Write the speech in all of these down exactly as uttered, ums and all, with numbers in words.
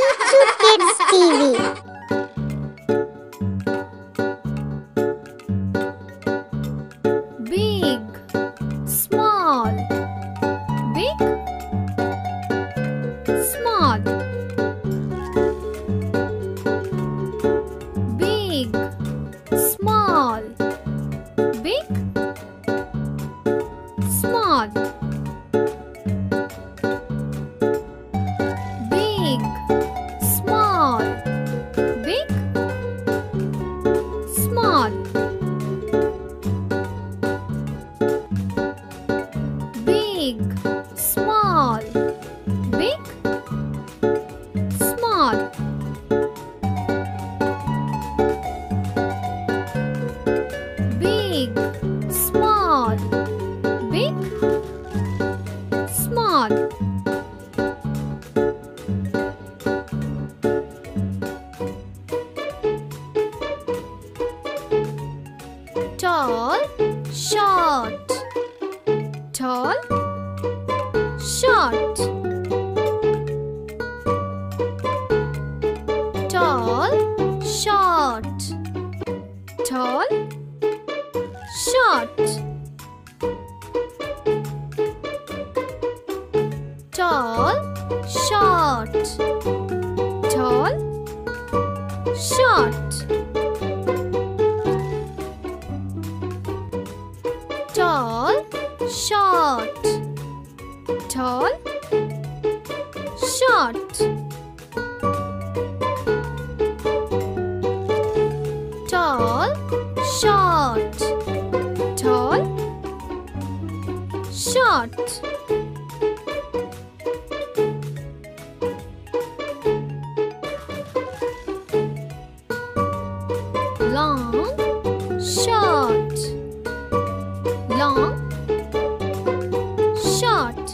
to Kids T V. Big, small, big, small, big, small, big, small, big, small, big, small. Big, small, big, small. Big, small, big, small. Tall, short, tall, short, tall, short, tall, short, tall, short, tall, short, tall, short, tall, short, tall, short, tall, short. Long, short, long, short,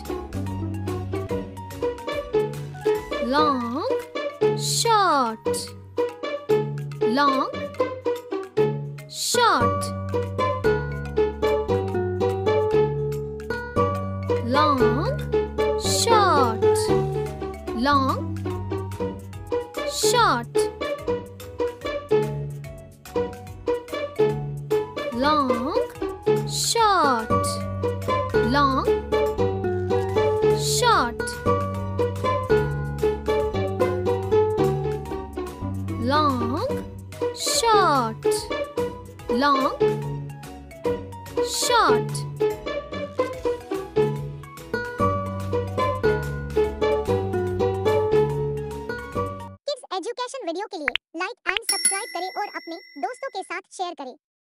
long, short, long, short, long, short, long, short, long, short, long, short, long, short, long, short. Kids education video के लिए like and subscribe करें और अपने दोस्तों के साथ share करें।